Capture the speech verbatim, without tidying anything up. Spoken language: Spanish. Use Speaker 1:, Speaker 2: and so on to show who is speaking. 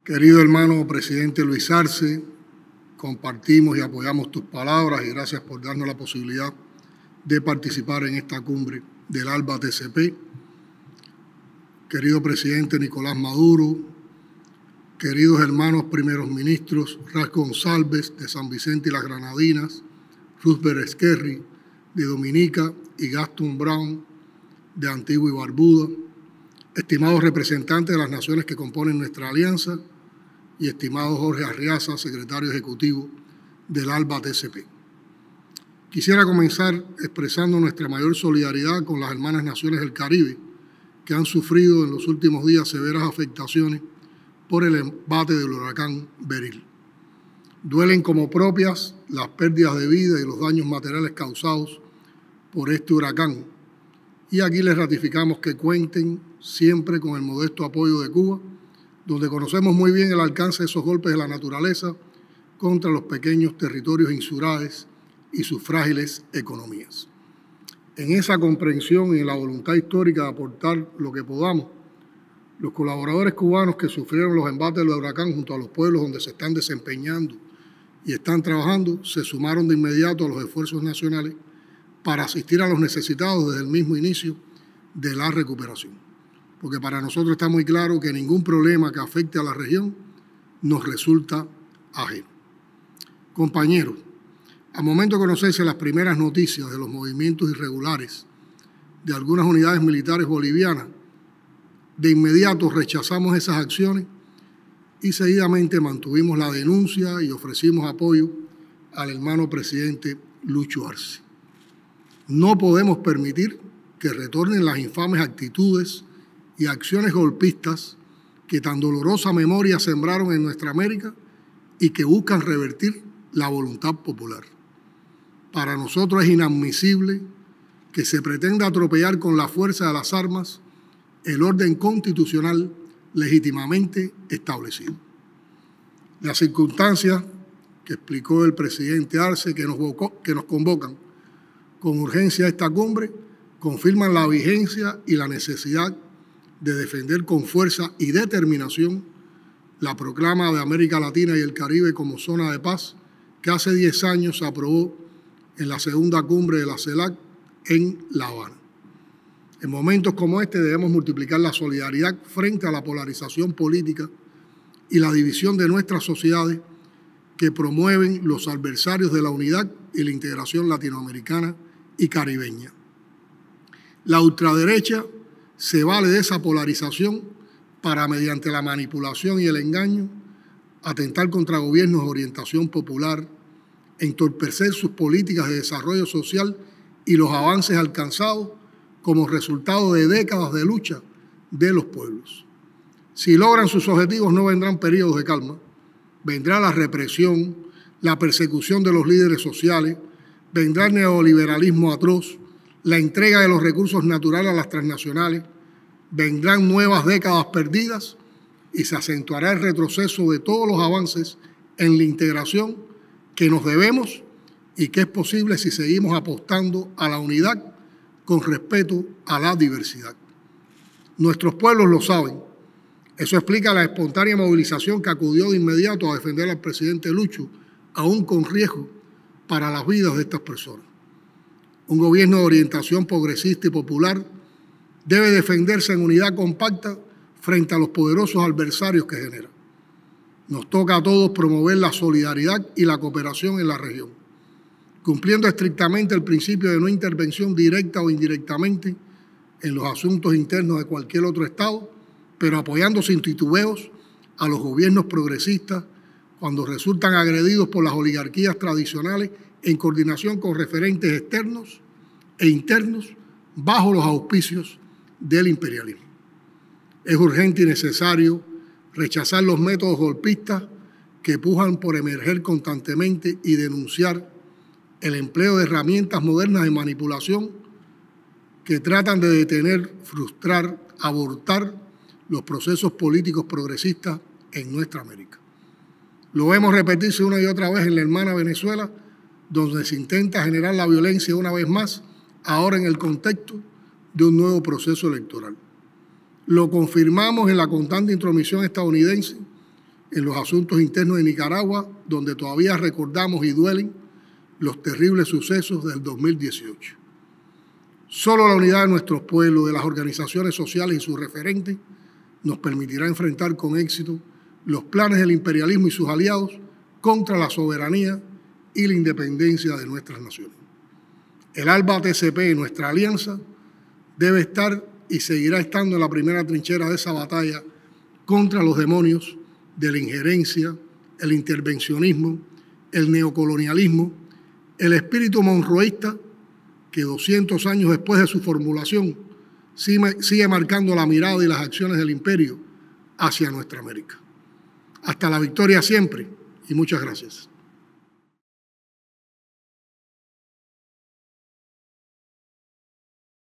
Speaker 1: Querido hermano presidente Luis Arce, compartimos y apoyamos tus palabras y gracias por darnos la posibilidad de participar en esta cumbre del ALBA T C P. Querido presidente Nicolás Maduro, queridos hermanos primeros ministros Ras González de San Vicente y las Granadinas, Roosevelt Skerry de Dominica y Gaston Brown de Antigua y Barbuda, estimados representantes de las naciones que componen nuestra alianza y estimado Jorge Arriaza, secretario ejecutivo del ALBA T C P. Quisiera comenzar expresando nuestra mayor solidaridad con las hermanas naciones del Caribe que han sufrido en los últimos días severas afectaciones por el embate del huracán Beryl. Duelen como propias las pérdidas de vida y los daños materiales causados por este huracán. Y aquí les ratificamos que cuenten siempre con el modesto apoyo de Cuba, donde conocemos muy bien el alcance de esos golpes de la naturaleza contra los pequeños territorios insulares y sus frágiles economías. En esa comprensión y en la voluntad histórica de aportar lo que podamos, los colaboradores cubanos que sufrieron los embates del huracán junto a los pueblos donde se están desempeñando y están trabajando, se sumaron de inmediato a los esfuerzos nacionales para asistir a los necesitados desde el mismo inicio de la recuperación. Porque para nosotros está muy claro que ningún problema que afecte a la región nos resulta ajeno. Compañeros, al momento de conocerse las primeras noticias de los movimientos irregulares de algunas unidades militares bolivianas, de inmediato rechazamos esas acciones y seguidamente mantuvimos la denuncia y ofrecimos apoyo al hermano presidente Lucho Arce. No podemos permitir que retornen las infames actitudes y acciones golpistas que tan dolorosa memoria sembraron en nuestra América y que buscan revertir la voluntad popular. Para nosotros es inadmisible que se pretenda atropellar con la fuerza de las armas el orden constitucional legítimamente establecido. Las circunstancias que explicó el presidente Arce que nos, que nos convocan con urgencia a esta cumbre confirman la vigencia y la necesidad de defender con fuerza y determinación la proclama de América Latina y el Caribe como zona de paz que hace diez años se aprobó en la segunda cumbre de la CELAC en La Habana. En momentos como este debemos multiplicar la solidaridad frente a la polarización política y la división de nuestras sociedades que promueven los adversarios de la unidad y la integración latinoamericana y caribeña. La ultraderecha se vale de esa polarización para, mediante la manipulación y el engaño, atentar contra gobiernos de orientación popular, entorpecer sus políticas de desarrollo social y los avances alcanzados como resultado de décadas de lucha de los pueblos. Si logran sus objetivos no vendrán periodos de calma, vendrá la represión, la persecución de los líderes sociales, vendrá el neoliberalismo atroz, la entrega de los recursos naturales a las transnacionales, vendrán nuevas décadas perdidas y se acentuará el retroceso de todos los avances en la integración que nos debemos y que es posible si seguimos apostando a la unidad con respeto a la diversidad. Nuestros pueblos lo saben. Eso explica la espontánea movilización que acudió de inmediato a defender al presidente Lucho, aún con riesgo para las vidas de estas personas. Un gobierno de orientación progresista y popular debe defenderse en unidad compacta frente a los poderosos adversarios que genera. Nos toca a todos promover la solidaridad y la cooperación en la región, cumpliendo estrictamente el principio de no intervención directa o indirectamente en los asuntos internos de cualquier otro Estado, pero apoyando sin titubeos a los gobiernos progresistas cuando resultan agredidos por las oligarquías tradicionales en coordinación con referentes externos e internos bajo los auspicios del imperialismo. Es urgente y necesario rechazar los métodos golpistas que pujan por emerger constantemente y denunciar el empleo de herramientas modernas de manipulación que tratan de detener, frustrar, abortar los procesos políticos progresistas en nuestra América. Lo vemos repetirse una y otra vez en la hermana Venezuela, donde se intenta generar la violencia una vez más, ahora en el contexto de un nuevo proceso electoral. Lo confirmamos en la constante intromisión estadounidense en los asuntos internos de Nicaragua, donde todavía recordamos y duelen los terribles sucesos del dos mil dieciocho. Solo la unidad de nuestros pueblos, de las organizaciones sociales y sus referentes, nos permitirá enfrentar con éxito los planes del imperialismo y sus aliados contra la soberanía y la independencia de nuestras naciones. El ALBA T C P, nuestra alianza, debe estar y seguirá estando en la primera trinchera de esa batalla contra los demonios de la injerencia, el intervencionismo, el neocolonialismo, el espíritu monroísta que doscientos años después de su formulación sigue marcando la mirada y las acciones del imperio hacia nuestra América. Hasta la victoria siempre y muchas gracias.